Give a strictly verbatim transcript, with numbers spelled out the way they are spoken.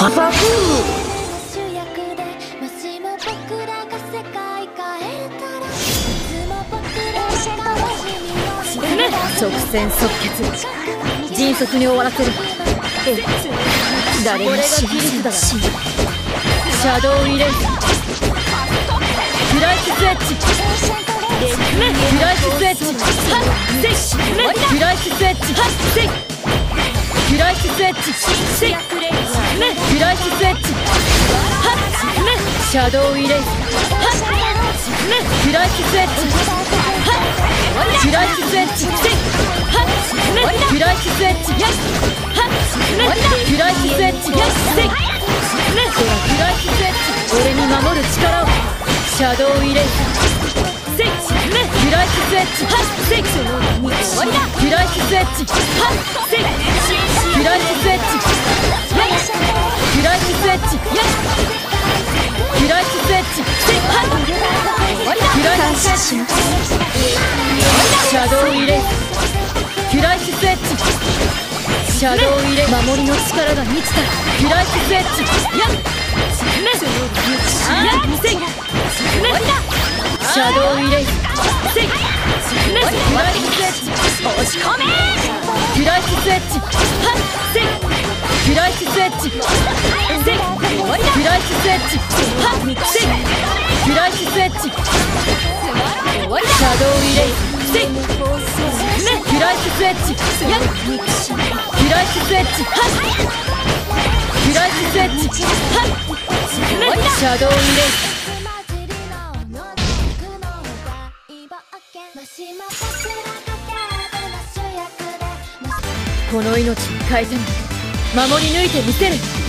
カサブ直線即決、迅速に終わらせる。誰も死なせだ。シャドウイレイズ、フライススエッジ、フライススエッジ、フライススエッジ、フライススエッジ、フライススエッジ、シャドウイレイズ、フライススエッジ、フライススエッジ、フライススエッジ、フライススエッジ、フライススエッジ、俺に守る力を。シャドウイレイズ、フライススエッジ、フライススエッジ、フライススエッジ、フライススエッジ、フライススエッジ、フライススエッジ、シャドウイレイズ、フライススエッジ、シャドウイレイズ、守りの力が満ちた。フライススエッジ、シャドウイレイズ、フライススエッジ、押し込め。フライススエッジ、フライススエッジ、フライススエッジ、フライススエッジ、シャドウイレイズ、フライススエッジ、フライススエッジ、フライススエッジ、シャドウイレイズ。この命を変えても守り抜いてみせる。